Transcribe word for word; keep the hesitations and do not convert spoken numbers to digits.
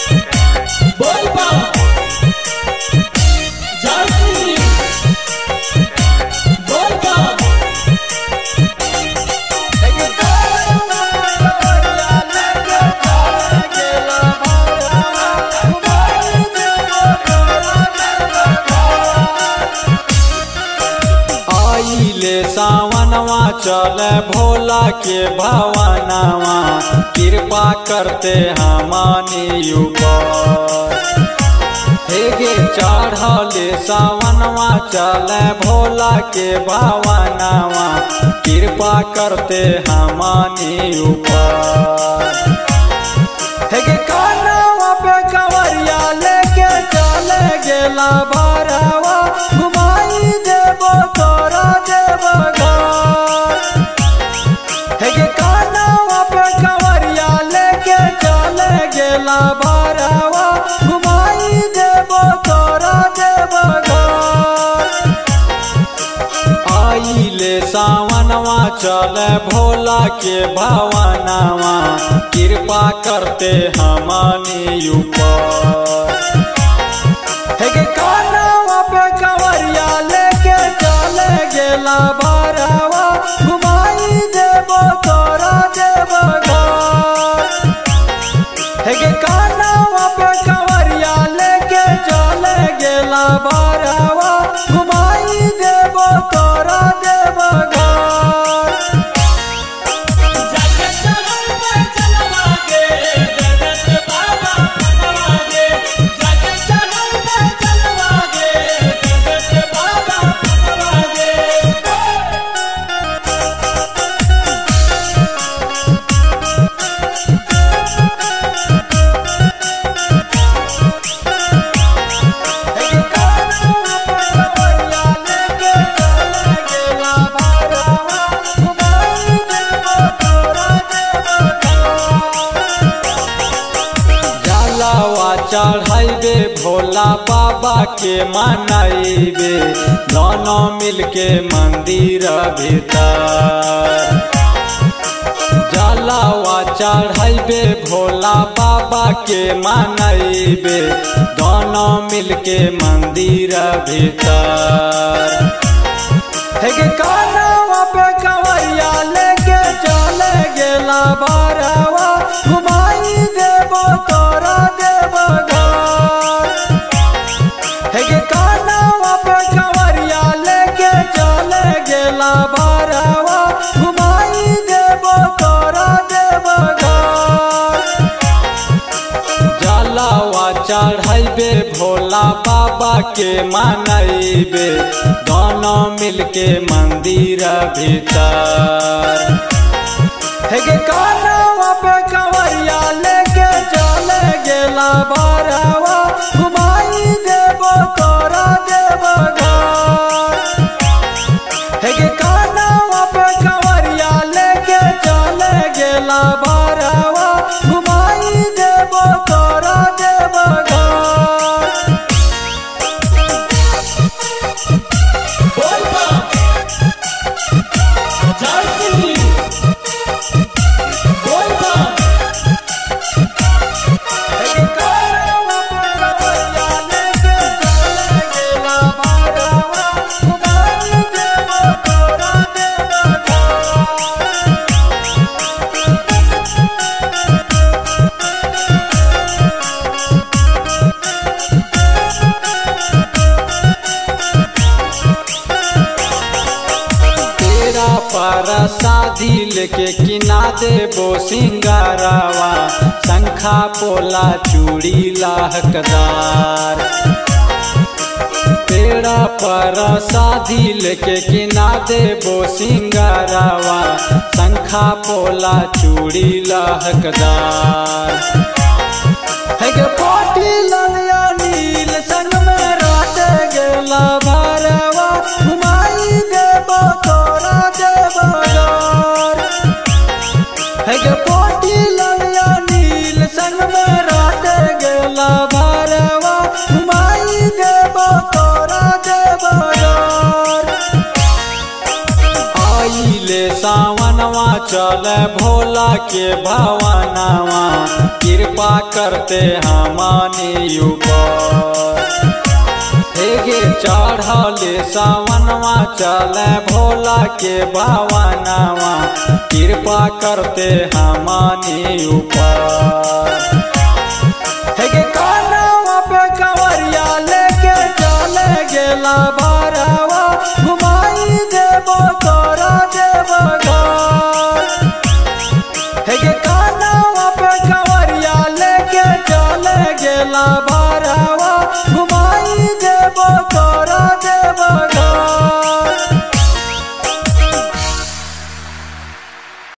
सावनवा चले भोला के भवनवा कृपा करते हमानी ऊपर। हे गे चढ़ले सावनवा चले भोला के भवनवा कृपा करते हमानी ऊपर। हे गे कानवा पे कंवरिया लेके चले गेला भरवा घुमाई देबो तोरा देव घर। हे गे कानवा पे कंवरिया लेके चले गेला भरवा घुमाई देबो तोरा देव घर। आइले सावनवा चले भोला के भवनवा कृपा करते हमानी ऊपर। हे गे कानवा पे कंवरिया लेके चले गेला भरवा घुमाई देबो तोरा देव घर। हे गे कानवा पे कंवरिया लेके चले गेला भरवा घुमाई देबो तोरा देव घर। चढ़ाइबे भोला बाबा के मनाइबे दोनों मिलके मंदिर भीतर। जलावा चढ़ाइबे भोला बाबा के मनाइबे दोनों मिलके मंदिर भीतर। हे गे कानवा पे कंवरिया लेके चले गेला भरवा घुमाई देबो तोरा देव घर। हे गे कानवा पे कंवरिया लेके चले गेला भरवा घुमाई देबो तोरा देव घर। जलावा चढ़ाइबे भोला बाबा के मनाइबे दोनों मिलके मंदिर भीतर। हे गे कानवा पे कंवरिया लेके चले गेला भरवा घुमाई देबो तोरा देव घर। हे गे कानवा पे कंवरिया लेके चले गेला भरवा घुमाई देबो तोरा देव घर। शादी लेके किना देबो सिंगारावा शंखा पोला चूड़ी लहकदार। पेड़ा पर शादी लेके किना देबो सिंगारावा शंखा पोला चूड़ी लहकदार। हे गे पाटी ललिया नील संग में रात गेला भरवा घुमाई देबो तोरा देव घर। हे गे पाटी ललिया नील संग में रात गेला भरवा घुमाई देबो तोरा देव घर। आइले सावन सावनवा चले भोला के भवनवा कृपा करते हमनी ऊपर। हे गे चढ़ले सावनवा चले भोला के भवनवा कृपा करते हमनी ऊपर। हे गे कानवा पे कंवरिया लेके चले गेला बारवा घुमाई देबो तोरा देव घर। हे गे कानवा पे कंवरिया लेके चले गेला बारवा